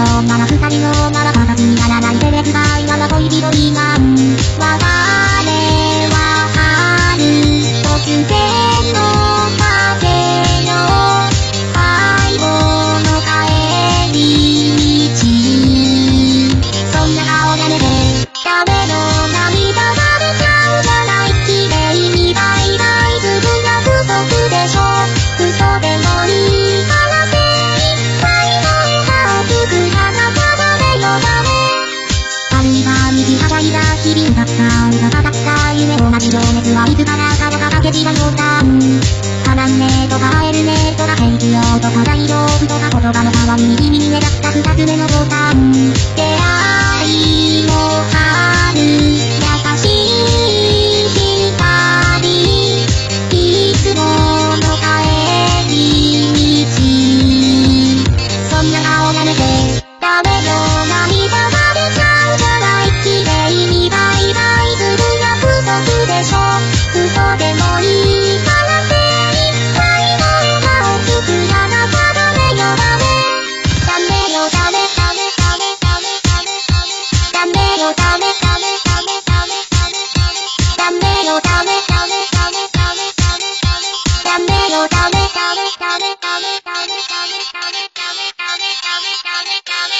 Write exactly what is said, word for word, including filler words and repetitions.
ようなら二人のなら形にならないテレビが今の恋人になん別れは春突然の風の最後の帰り道そんな顔やめてダメの涙が出ちゃうじゃない綺麗にバイバイ自分が不足でしょ嘘でもいいから精一杯の笑顔作らなきゃダメよダメ悪いが右はしゃいだ日々だった歌だった夢同じ情熱はいつからかのかけじだよだ離んねえとか会えるねとか平気よとか大丈夫とか言葉の代わりに君に願った二つ目のボタン出会いの春優しい光いつもの帰り道そんな顔やめてダメよ涙が出ちゃうじゃない綺麗にバイバイ自分が不足でしょ嘘でもいいから精一杯の笑顔作らなきゃダメよダメダメよダメダメダメダメダメダメよダメダメダメダメダメよダメダメダメダメダメダメよダメダメダメダメダメダメダメダメダメダメダメダメ